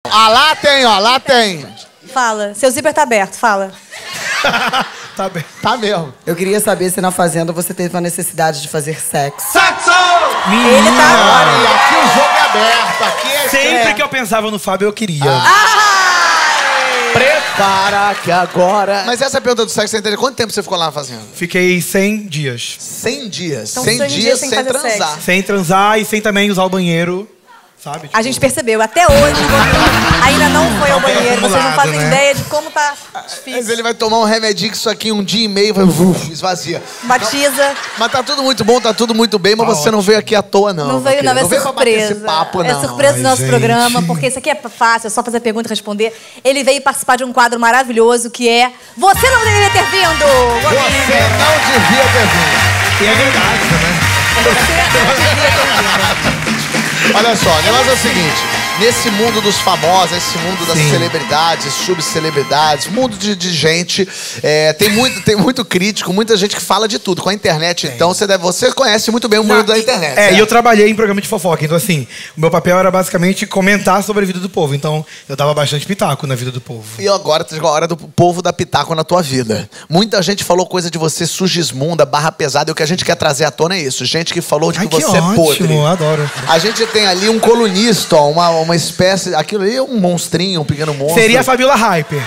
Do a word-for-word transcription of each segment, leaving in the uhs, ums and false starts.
Ah, lá tem, ó, lá tem. Fala. Seu zíper tá aberto, fala. Tá bem. Tá mesmo. Eu queria saber se na Fazenda você teve a necessidade de fazer sexo. Sexo! Menina. Ele tá agora. E aqui o jogo é aberto, aqui é... Sempre que eu pensava no Fábio, eu queria. Ah. Prepara que agora... Mas essa pergunta do sexo, você entendeu? Quanto tempo você ficou lá na Fazenda? Fiquei cem dias. cem dias? Então, cem cem dias, dias sem, sem transar. sexo. Sem transar e sem também usar o banheiro, sabe? Tipo... A gente percebeu, até hoje, ainda não foi ao banheiro. Vocês não fazem né? ideia de como tá difícil. Mas ele vai tomar um remedinho que isso aqui um dia e meio vai uf, esvazia. Batiza. Não, mas tá tudo muito bom, tá tudo muito bem, mas Tá você ótimo. não veio aqui à toa, não. Não veio, não, é não veio pra bater surpresa. esse papo, não. É surpresa do Ai, nosso gente. programa, porque isso aqui é fácil, é só fazer pergunta e responder. Ele veio participar de um quadro maravilhoso que é Você Não Deveria Ter Vindo! Você não devia ter vindo. E é verdade, né? Você não devia ter vindo. Olha só, o negócio é o seguinte. Nesse mundo dos famosos, esse mundo das Sim. celebridades, subcelebridades, mundo de, de gente, é, tem, muito, tem muito crítico, muita gente que fala de tudo. Com a internet, então, você, deve, você conhece muito bem o mundo da internet. É, certo? e eu trabalhei em programa de fofoca, então assim, o meu papel era basicamente comentar sobre a vida do povo. Então, eu dava bastante pitaco na vida do povo. E agora chegou a hora do povo dar pitaco na tua vida. Muita gente falou coisa de você sugismunda, barra pesada, e o que a gente quer trazer à tona é isso. Gente que falou de que Ai, que você é podre. ótimo, adoro. A gente tem ali um colunista, ó, uma, uma espécie... Aquilo ali é um monstrinho, um pequeno monstro. Seria a Fabiola Hyper.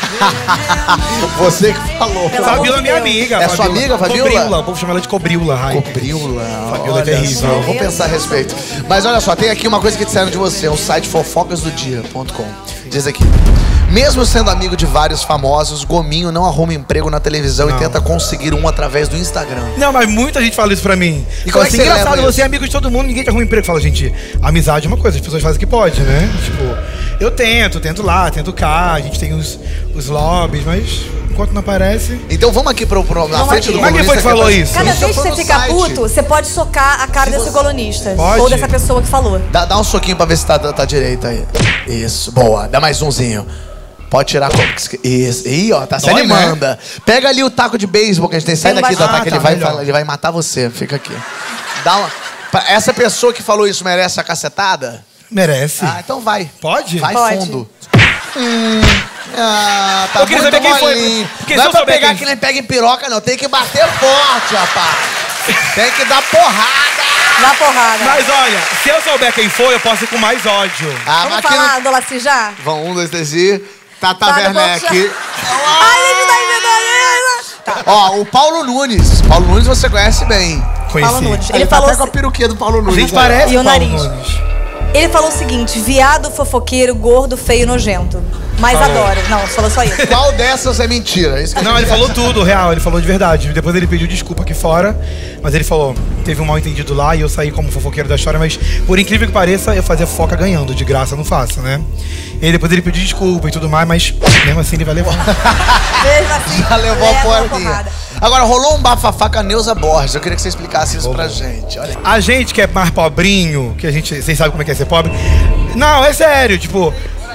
Você que falou. Pelo Fabiola é amor de minha Deus. amiga. É sua amiga, Fabiola? Cobrila, o povo chama ela de Cobrila Hyper. Cobrila. Fabiola é Olha terrível. só, vou pensar a respeito. Mas olha só, tem aqui uma coisa que disseram de você, um site fofocas do dia ponto com. Diz aqui. Mesmo sendo amigo de vários famosos, Gominho não arruma emprego na televisão Não. e tenta conseguir um através do Instagram. Não, mas muita gente fala isso pra mim. E E como fala é que assim, você engraçado, leva você é amigo de todo mundo, ninguém te arruma emprego. Fala, gente, amizade é uma coisa, as pessoas fazem o que pode, né? Tipo, eu tento, tento lá, tento cá, a gente tem os, os lobbies, mas enquanto não aparece... Então vamos aqui pro, pro, na Vamos frente aqui. do Mas quem foi que colunista falou é- isso? Cada Isso vez que foi você no fica site. puto, você pode socar a cara desse colunista. Pode? Ou dessa pessoa que falou. Dá, dá um soquinho pra ver se tá, tá direito aí. Isso, boa. Dá mais umzinho. Pode tirar a copa. Isso. Ih, ó, tá se Dói, animando. Pega ali o taco de beisebol que a gente tem. Sai Tem daqui do bastante. ataque, Ah, ele, tá, vai, melhor. falar- ele vai matar você. Fica aqui. Dá uma... pra- Essa pessoa que falou isso merece a cacetada? Merece. Ah, então vai. Pode? Vai Pode. fundo. Hum, ah, tá Eu queria muito saber quem foi. molinho. Porque Não se é eu pra souber pegar quem- que nem pega em piroca, não. Tem que bater forte, rapaz. Tem que dar porrada. Dá porrada. Mas olha, se eu souber quem foi, eu posso ir com mais ódio. Ah, Vamos mas aqui falar não... do Laci já? Vão, um, dois, três e... Tata Fala, Werneck. Ai, ele tá inventando. Tá. Ó, o Paulo Nunes. Paulo Nunes você conhece bem. Conheci. Paulo Nunes. Ele, Ele tá falou até com a assim- peruquinha do Paulo Nunes. A gente aí. parece E o Paulo nariz? Nunes. Ele falou o seguinte, viado, fofoqueiro, gordo, feio, nojento. Mas Falou. adoro. Não, falou só isso. Qual dessas é mentira? Isso que a Não, gente ele quer falou saber. tudo, real, ele falou de verdade. Depois ele pediu desculpa aqui fora, mas ele falou, teve um mal entendido lá e eu saí como fofoqueiro da história, mas por incrível que pareça, eu fazia fofoca ganhando, de graça eu não faço, né? E aí depois ele pediu desculpa e tudo mais, mas mesmo assim ele vai levar. Mesmo assim, Já levou a leva uma porrinha. porrada. Agora, rolou um bafafá com a Neuza Borges. Eu queria que você explicasse isso pra gente. Olha. A gente que é mais pobrinho, que a gente, vocês sabem como é que é ser pobre. Não, é sério, tipo.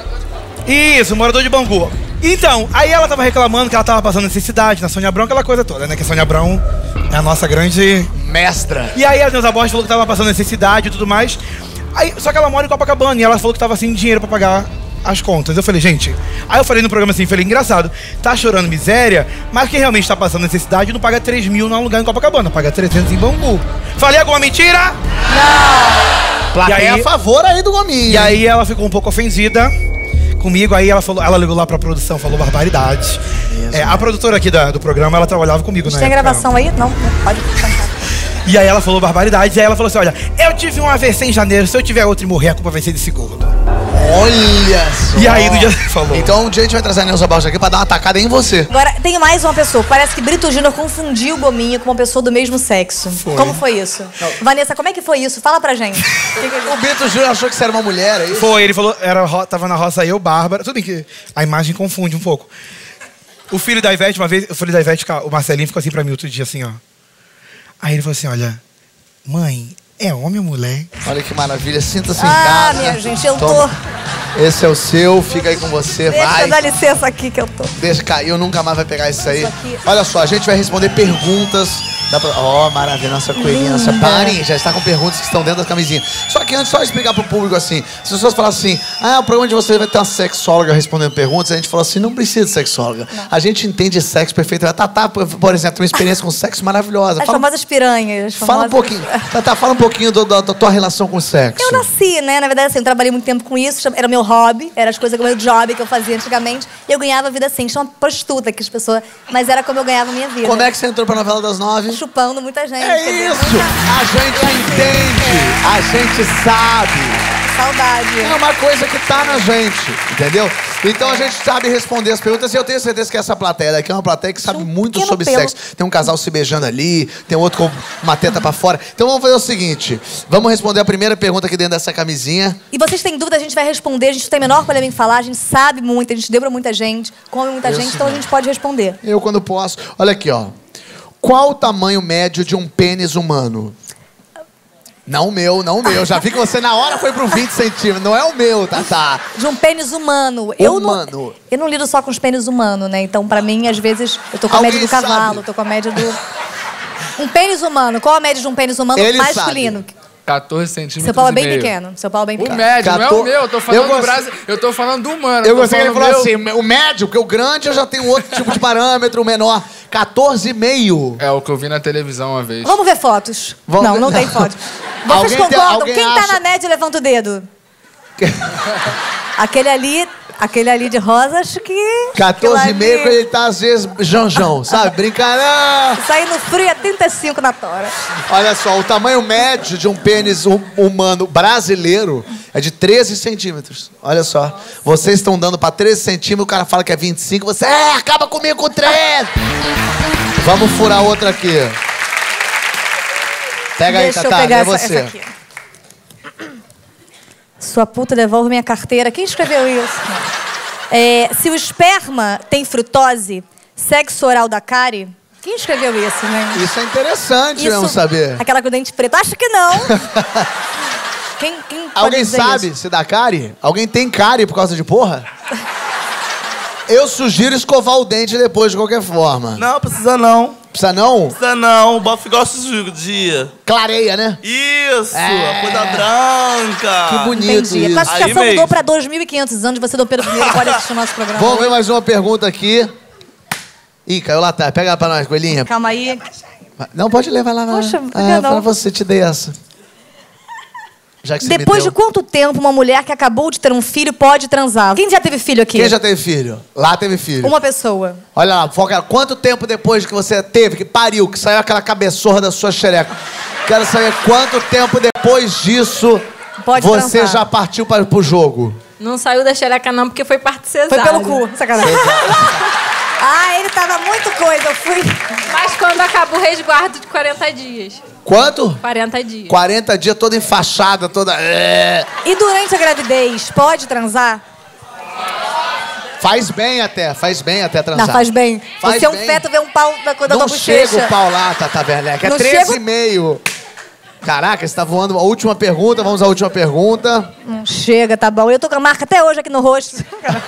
Isso, morador de Bangu. Então, aí ela tava reclamando que ela tava passando necessidade na Sônia Abrão, aquela coisa toda, né? Que a Sônia Abrão é a nossa grande. Mestra. E aí a Neuza Borges falou que tava passando necessidade e tudo mais. Aí, só que ela mora em Copacabana e ela falou que tava sem dinheiro pra pagar as contas. Eu falei, gente. Aí eu falei no programa assim, falei, engraçado, tá chorando miséria, mas quem realmente tá passando necessidade não paga três mil num lugar em Copacabana, paga trezentos em Bangu. Falei alguma mentira? Plateia E aí- a favor aí do Gominho. E aí ela ficou um pouco ofendida comigo, aí ela falou, ela ligou lá pra produção, falou barbaridades. É, a produtora aqui da- do programa, ela trabalhava comigo, né? Tem gravação aí? Não, não pode cantar. E aí ela falou barbaridades, e aí ela falou assim, olha, eu tive um A V C em janeiro, se eu tiver outro e morrer, a culpa vai ser desse gordo. Olha só. E aí no dia falou. Então um dia a gente vai trazer a Neuza Borges aqui pra dar uma tacada em você. Agora, tem mais uma pessoa. Parece que Brito Júnior confundiu o Gominho com uma pessoa do mesmo sexo. Foi. Como foi isso? Vanessa, como é que foi isso? Fala pra gente. Que que ele- O Brito Júnior achou que você era uma mulher, é isso? Foi, ele falou, era, ro- tava na roça eu, Bárbara, tudo bem que a imagem confunde um pouco. O filho da Ivete, uma vez, o filho da Ivete, o Marcelinho, ficou assim pra mim outro dia, assim, ó. Aí ele falou assim, olha, mãe, é homem ou mulher? Olha que maravilha, sinta-se em Ah, casa. minha gente, eu Toma. tô... Esse é o seu, fica aí com você, Deixa vai. eu dar licença aqui que eu tô. Deixa cair, nunca mais vai pegar isso aí. Isso aqui. Olha só, a gente vai responder perguntas Ó, oh, maravilha, nossa coelhinha, nossa Paris, já está com perguntas que estão dentro da camisinha. Só que antes, só explicar pro público assim, se as pessoas falam assim, ah, o programa de você vai ter uma sexóloga respondendo perguntas, a gente fala assim, não precisa de sexóloga. Não. A gente entende sexo perfeitamente. A Tatá, por exemplo, tem uma experiência com sexo maravilhosa. As fala, famosas piranhas. As famosas... Fala um pouquinho, Tatá, fala um pouquinho do, do, da tua relação com o sexo. Eu nasci, né, na verdade assim, eu trabalhei muito tempo com isso, era o meu hobby, era as coisas, o meu job que eu fazia antigamente, e eu ganhava a vida assim, chama prostituta que as pessoas, mas era como eu ganhava a minha vida. Como é que você entrou pra novela das nove? Chupando muita gente. É isso! A gente entende, a gente sabe. Saudade. É uma coisa que tá na gente, entendeu? Então a gente sabe responder as perguntas e eu tenho certeza que essa plateia daqui é uma plateia que sabe um muito sobre pelo. sexo. Tem um casal se beijando ali, tem outro com uma teta pra fora. Então vamos fazer o seguinte, vamos responder a primeira pergunta aqui dentro dessa camisinha. E vocês têm dúvida, a gente vai responder, a gente não tem a menor problema em falar, a gente sabe muito, a gente deu pra muita gente, come muita Eu gente, sim. então a gente pode responder. Eu quando posso. Olha aqui, ó. Qual o tamanho médio de um pênis humano? Não o meu, não o meu. Já vi que você na hora foi pro vinte centímetros. Não é o meu, Tatá. De um pênis humano. Eu Humano. não, eu não lido só com os pênis humanos, né? Então, pra mim, às vezes, eu tô com a Alguém média do cavalo, sabe? eu tô com a média do... Um pênis humano. Qual a média de um pênis humano Ele masculino? sabe. quatorze centímetros. Seu pau é e bem meio. pequeno. Seu pau é bem O pequeno. médio, não é Cator- o meu. Eu tô falando Eu do gost- Brasil. Eu tô falando do humano. Eu tô gostei que ele falando falou meu- assim, o médio, porque o grande eu já tenho outro tipo de parâmetro, o menor. quatorze e meio. É o que eu vi na televisão uma vez. Vamos ver fotos. Vamos não, ver- não tem fotos. Vocês Alguém tem- concordam? alguém Quem acha- tá na média, levanta o dedo. Aquele ali, aquele ali de rosa, acho que... quatorze e meio, aquilo quando ali- ele tá às vezes janjão, sabe? Brincadeira. Sair no frio é trinta e cinco na tora. Olha só, o tamanho médio de um pênis hum- humano brasileiro é de treze centímetros. Olha só. Vocês estão dando pra treze centímetros, o cara fala que é vinte e cinco, você, é, acaba comigo com treze. Vamos furar outra aqui. Pega Deixa aí, eu Tatá, pegar é essa, você. essa aqui. Sua puta devolve minha carteira. Quem escreveu isso? É, se o esperma tem frutose, sexo oral da cárie... Quem escreveu isso, né? Isso é interessante, não saber. Aquela com o dente preto. Acho que não. Quem, quem pode Alguém dizer sabe isso? se dá cárie? Alguém tem cárie por causa de porra? Eu sugiro escovar o dente depois, de qualquer forma. Não, precisa não. Precisa não? Precisa não. O bofe gosta de dia. Clareia, né? Isso, É. a coisa branca. Que bonito Entendi. A isso. classificação Aí mudou mesmo. para dois mil e quinhentos anos. Você, Dom Pedro I, pode assistir o nosso programa. Vamos ver mais uma pergunta aqui. Ih, caiu lá atrás. Pega ela pra nós, coelhinha. Calma aí. Não, pode levar lá. vai lá. Poxa, por que ah, não? pra você, te dei essa. Já que você Depois me de deu. quanto tempo uma mulher que acabou de ter um filho pode transar? Quem já teve filho aqui? Quem já teve filho? Lá teve filho. Uma pessoa. Olha lá, foca. Quanto tempo depois que você teve, que pariu, que saiu aquela cabeçorra da sua xereca? Quero saber quanto tempo depois disso Pode você transar. já partiu para, pro jogo. Não saiu da xereca não, porque foi parte Foi cesárea. pelo cu. Sacanagem. Ah, ele tava muito coisa. Eu fui... Mas quando acabou o resguardo de quarenta dias. Quanto? quarenta dias. quarenta dias toda enfaixada, toda... É. E durante a gravidez, pode transar? Faz bem até, faz bem até transar. Não, faz bem. Faz Você é um bem. feto, vê um pau da cor da Não tua bochecha. chega o pau lá, Tata Werneck. É Não treze chega e meio. Caraca, você tá voando. A última pergunta, vamos à última pergunta. Não chega, tá bom. Eu tô com a marca até hoje aqui no rosto.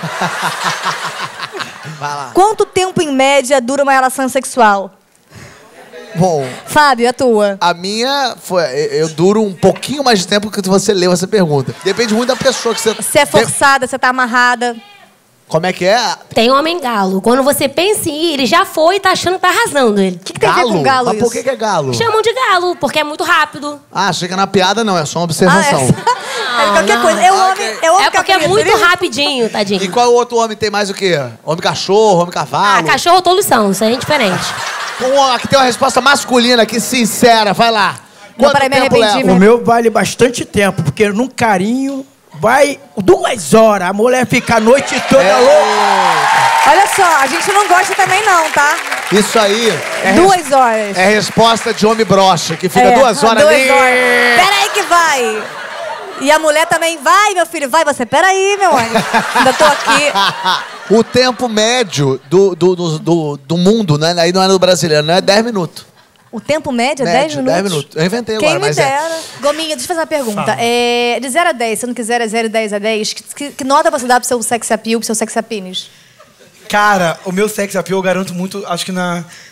Vai lá. Quanto tempo, em média, dura uma relação sexual? Bom, Fábio, a tua. a minha foi... Eu duro um pouquinho mais de tempo que você leu essa pergunta. Depende muito da pessoa que você... Você é forçada, você tá amarrada. Como é que é? Tem homem galo. Quando você pensa em ir, ele já foi e tá achando que tá arrasando ele. O que, que tem a ver com galo Mas isso? por que, que é galo? Chamam de galo, porque é muito rápido. Ah, chega na piada não, é só uma Ah, observação. é. É qualquer não. coisa. É o Ah, homem, ok. é o homem É porque é capricho, muito viu? rapidinho, tadinho. E qual outro homem tem mais o quê? Homem cachorro, homem cavalo? Ah, cachorro todos são, isso aí é diferente. Um, aqui tem uma resposta masculina aqui, sincera, vai lá. Não, Quanto peraí, me tempo arrependi, leva? O meu vale bastante tempo, porque num carinho vai duas horas. A mulher fica a noite toda É. louca. Olha só, a gente não gosta também não, tá? Isso aí é, res- Duas horas. é resposta de homem broxa, que fica É, duas horas duas ali. horas. Peraí que vai. E a mulher também vai, meu filho, vai você. Peraí, meu anjo. Ainda tô aqui. O tempo médio do, do, do, do, do mundo, né? Aí não é no brasileiro, não é dez minutos. O tempo médio é Médio, dez minutos? dez minutos. Eu inventei Quem agora, me mas é. dera. Gominha, deixa eu fazer uma pergunta. É, de zero a dez, se eu não quiser é zero e dez a dez, que, que, que nota você dá pro seu sex appeal, pro seu sex appeal? Cara, o meu sex appeal eu garanto muito, acho que na,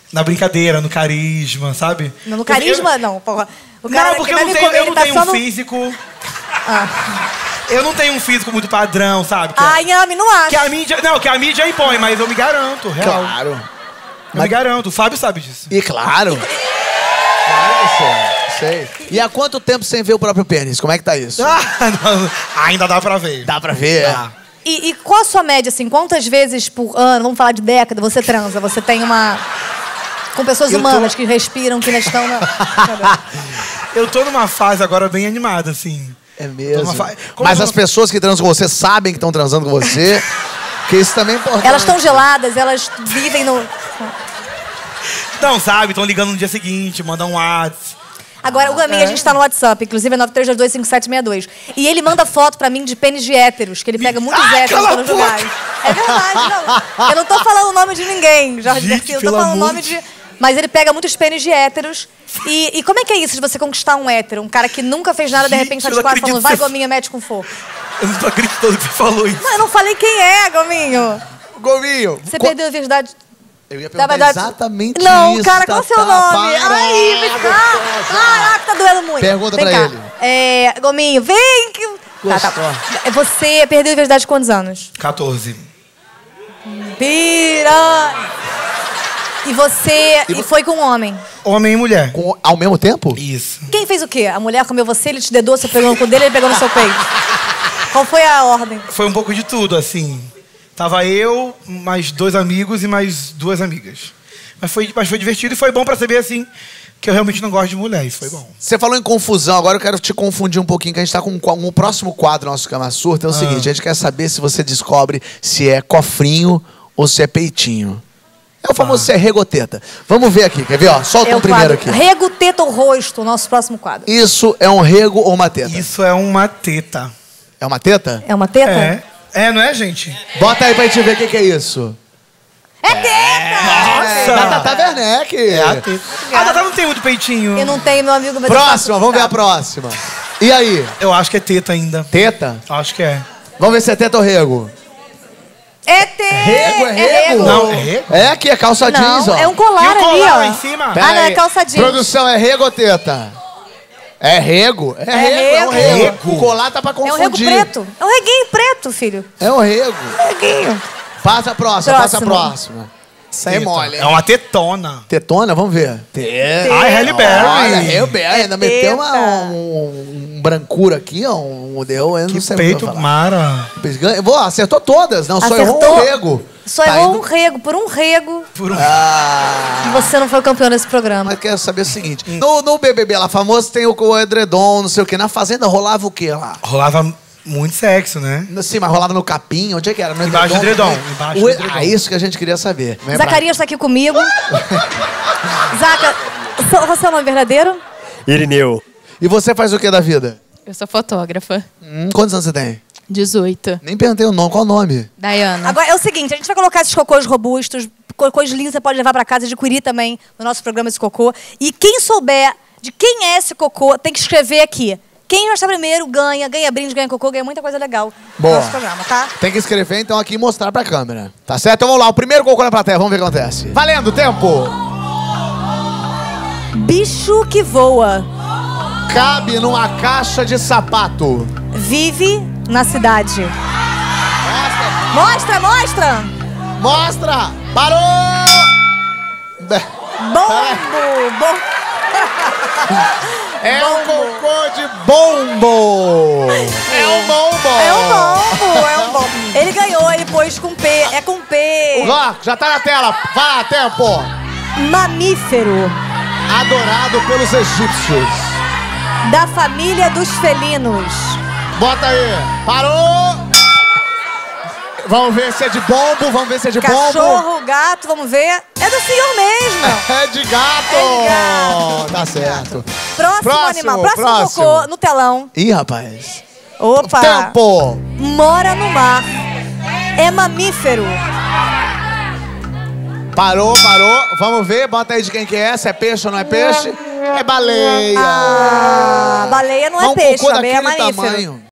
na brincadeira, no carisma, sabe? No, no carisma, Eu- não, porra. O cara Não, porque eu vai não me tenho, comer, eu ele não tá tenho só um no- físico... Ah. Eu não tenho um físico muito padrão, sabe? Que, Ai, Yami, não acho. que a mídia... Não, que a mídia impõe, mas eu me garanto, real. Claro. Eu me garanto, o Fábio sabe disso. E claro. Claro que sei. Sei. E há quanto tempo sem ver o próprio pênis? Como é que tá isso? Ah, não, ainda dá pra ver. Dá pra ver? Dá. E, e qual a sua média, assim? Quantas vezes por ano, vamos falar de década, você transa? Você tem uma... Com pessoas Eu tô- humanas que respiram, que ainda estão na... Eu tô numa fase agora bem animada, assim. É mesmo. Tô numa fa- Como Mas eu- as pessoas que transam com você sabem que estão transando com você. Que isso também é importante. Elas estão geladas, elas vivem no... Não, sabe? Estão ligando no dia seguinte, mandam um WhatsApp. Agora, o Gaminha, É. a gente tá no WhatsApp, inclusive é nove três dois dois cinco sete seis dois. E ele manda foto pra mim de pênis de héteros, que ele pega muitos Ah, héteros cala a nos boca! lugares. É verdade, não. Eu não tô falando o nome de ninguém, Jorge Gente, Garcia, eu tô pelo falando o amor nome de- de... Mas ele pega muitos pênis de héteros. E, e como é que é isso de você conquistar um hétero? Um cara que nunca fez nada, de Gente, repente tá eu de não quatro acredito falando, vai, que você- Gominha, mete com fogo. Eu não tô acreditando que você falou isso. Não, eu não falei quem é, Gominho. Gominho. Você co- perdeu a verdade. Eu ia Da perguntar verdade... exatamente Não, isso. cara, qual é o seu Tatá, nome? para. Ai, vem cá. Caraca, tá doendo muito. Pergunta vem pra cá. ele. É, Gominho, vem que... Tá, tá. Gostou. Você perdeu a verdade de quantos anos? quatorze. Pira! E você... E, foi com um homem. Homem e mulher. Com- ao mesmo tempo? Isso. Quem fez o quê? A mulher comeu você, ele te dedou, você pegou no cu dele, ele pegou no seu peito. Qual foi a ordem? Foi um pouco de tudo, assim. Tava eu, mais dois amigos e mais duas amigas. Mas foi, mas foi divertido e foi bom pra saber, assim, que eu realmente não gosto de mulher. Isso foi bom. Você falou em confusão, agora eu quero te confundir um pouquinho, que a gente tá com um, qua- um próximo quadro nosso Cama Surta. É o Ah. seguinte, a gente quer saber se você descobre se é cofrinho ou se é peitinho. É o famoso se é regoteta. Vamos ver aqui, quer ver? Ó, solta É um o primeiro quadro aqui. Rego, teta ou rosto, o nosso próximo quadro. Isso é um rego ou uma teta? Isso é uma teta. É uma teta? É uma teta? É. É, não é, gente? Bota aí pra gente ver o que, que é isso. É teta! É, da Tata Werneck. É a teta. A Tata não tem muito peitinho. Eu não tenho, meu amigo, mas Próxima, eu faço- vamos ver a próxima. E aí? Eu acho que é teta ainda. Teta? Acho que é. Vamos ver se é teta ou rego. É teta! Rego, é rego? Não, é rego? É aqui, é calça jeans, Não, ó. é um colar E o ali, colar ó. lá em cima? Pera Ah, não, é aí. calça jeans. Produção, é rego ou teta? É rego? É, rego, é um rego. rego. O colar tá pra É um confundir. rego preto. É um reguinho preto, filho. É um rego. Reguinho. Passa a próxima, passa a Próximo. próxima. Isso aí é Teta. mole, hein? É uma tetona. Tetona, vamos ver. Teta. Ai, Halle Berry. Olha, Halle Berry. Ainda É meteu teta. uma, um, um brancura aqui, ó. Um deu, eu não Que sei o que eu peito vou falar. mara. Ganha- Vou, acertou todas. Não, só errou Acertou? um rego. Só Tá errou indo- um rego, por um rego. Por um... Ah... E você não foi o campeão desse programa. Mas quero saber o seguinte. No, no B B B lá famoso tem o, o edredom, não sei o quê. Na Fazenda rolava o quê lá? Rolava muito sexo, né? Sim, mas rolava no capim. Onde é que era? No Embaixo do edredom, também? embaixo O do e- edredom. Ah, isso que a gente queria saber. Vem pra- Zacarias tá aqui comigo. Zaca, so- você é o nome verdadeiro? Irineu. E você faz o que da vida? Eu sou fotógrafa. Hum, quantos anos você tem? dezoito. Nem perguntei o nome. Qual o nome? Dayana. Agora é o seguinte, a gente vai colocar esses cocôs robustos, cocôs lindos, você pode levar pra casa, adquirir também no nosso programa esse cocô. E quem souber de quem é esse cocô, tem que escrever aqui. Quem achar primeiro ganha, ganha brinde, ganha cocô, ganha muita coisa legal Boa. no nosso programa, tá? Tem que escrever, então, aqui e mostrar pra câmera. Tá certo? Então vamos lá. O primeiro cocô na plateia. Vamos ver o que acontece. Valendo, tempo! Bicho que voa, Cabe numa caixa de sapato. vive na cidade. Mostra, mostra! Mostra! Parou! Be- Bombo! Bom... É um cocô de bombo! É um bombo! É um bombo, é um bombo. Ele ganhou, ele pôs com P, é com P. Ó, já tá na tela. Vai lá, tempo! Mamífero, Adorado pelos egípcios. da família dos felinos. Bota aí. Parou! Vamos ver se é de bombo, vamos ver se é de bombo. Cachorro, gato, vamos ver. É do senhor mesmo. É de gato! É de gato. Tá certo. Próximo, Próximo, animal, próximo, próximo. cocô no telão. Ih, rapaz. Opa! Tempo! Mora no mar. É mamífero. Parou, parou. Vamos ver, bota aí de quem que é. Se é peixe ou não é peixe. É baleia. Ah, baleia não é Mas um peixe, cocô baleia é daquele mamífero. tamanho.